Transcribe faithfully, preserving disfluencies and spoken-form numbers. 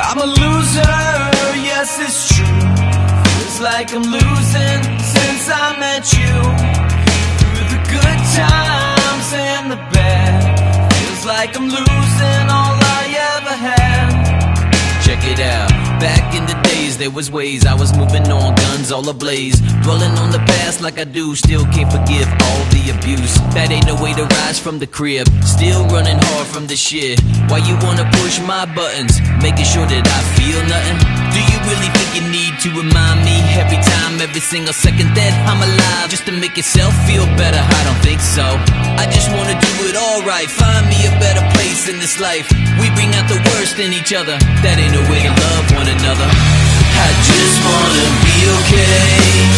I'm a loser, yes it's true. Feels like I'm losing since I met you. Through the good times and the bad, feels like I'm losing all I ever had. Check it out, back in the days there was ways I was moving on, guns all ablaze, dwelling on the past like I do. Still can't forgive all the abuse. That ain't no way to rise from the crib. Still running hard from the shit. Why you wanna push my buttons, making sure that I feel nothing? Do you really think you need to remind me every time, every single second that I'm alive, just to make yourself feel better? I don't think so. I just wanna do it all right, find me a better place in this life. We bring out the worst in each other. That ain't no way to love one another. I just wanna be okay.